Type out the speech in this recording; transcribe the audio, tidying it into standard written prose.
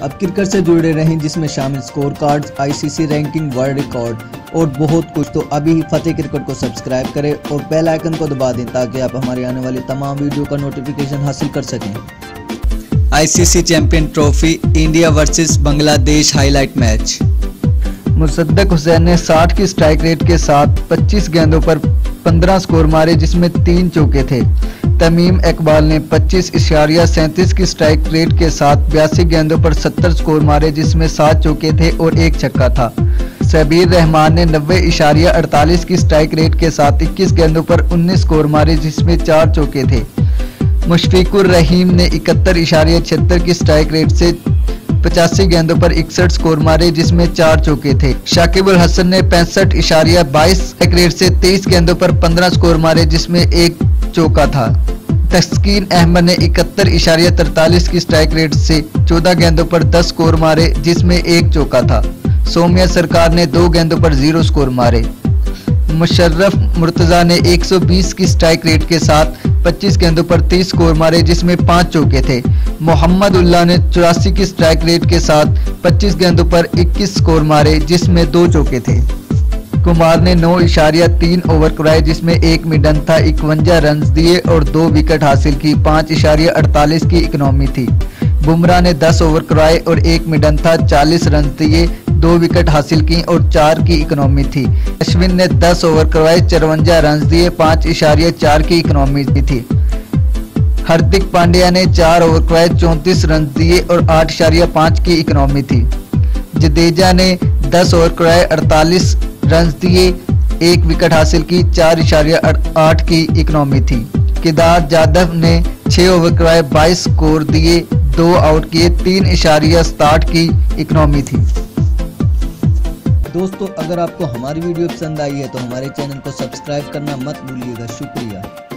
अब क्रिकेट से जुड़े रहें, जिसमें शामिल score cards, ICC ranking, world record और बहुत कुछ। तो अभी ही फतेह क्रिकेट को सब्सक्राइब करें और बेल आइकन को दबा दें ताकि आप हमारी आने वाली तमाम वीडियो का नोटिफिकेशन हासिल कर सकें। ICC champion trophy, India versus Bangladesh highlight match. Musaddek Hossain ने 60 की स्ट्राइक रेट के साथ 25 गेंदों पर 15 स्कोर मारे, जिसमें 3 चौके थे। तमीम इकबाल ने 25.37 की स्ट्राइक रेट के साथ 82 गेंदों पर 70 स्कोर मारे, जिसमें 7 चौके थे और 1 छक्का था। सबीर रहमान ने 90.48 की स्ट्राइक रेट के साथ 21 गेंदों पर 19 स्कोर मारे, जिसमें 4 चौके थे। मुशफिकुर रहीम ने 71.76 की स्ट्राइक रेट से 85 गेंदों पर 61 स्कोर मारे, जिसमें 4 चौके थे। शाकिब अल हसन ने 65.22 स्ट्राइक रेट से 23 गेंदों पर 15 स्कोर मारे, जिसमें 1 चौका था। तस्कीन अहमद ने 71.43 की स्ट्राइक रेट से 14 गेंदों पर 10 स्कोर मारे, जिसमें 1 चौका था। सोमिया सरकार ने 2 गेंदों पर 0 स्कोर मारे। मुशर्रफ मुर्तजा ने 120 की स्ट्राइक रेट के साथ 25 गेंदों पर 30 स्कोर मारे, जिसमें 5 चौके थे। मोहम्मद उल्लाह ने 84 की स्ट्राइक रेट के साथ 25 गेंदों पर 21 स्कोर मारे, जिसमें 2 चौके थे। कुमार ने 9.3 ओवर कराए, जिसमें 1 मिडन था, 51 रन दिए और 2 विकेट हासिल की। 5.48 की इकनॉमी थी। बुमराह ने 10 ओवर कराए और 1 मिडन था, 40 रन दिए, 2 विकेट हासिल की और 4 की इकनॉमी थी। अश्विन ने 10 ओवर करवाए, 54 रन दिए, 5.4 की इकनॉमी थी। हार्दिक पांड्या ने 4 ओवर करवाए, 34 रन दिए और 8.5 की इकनॉमी थी। जडेजा ने 10 ओवर करवाए, 48 रन दिए, 1 विकेट हासिल की, 4.8 की इकनॉमी थी। केदार जाधव ने 6 ओवर करवाए, 22 स्कोर दिए, 2 आउट किए, 3.67 की इकनॉमी थी। दोस्तों, अगर आपको हमारी वीडियो पसंद आई है तो हमारे चैनल को सब्सक्राइब करना मत भूलिएगा। शुक्रिया।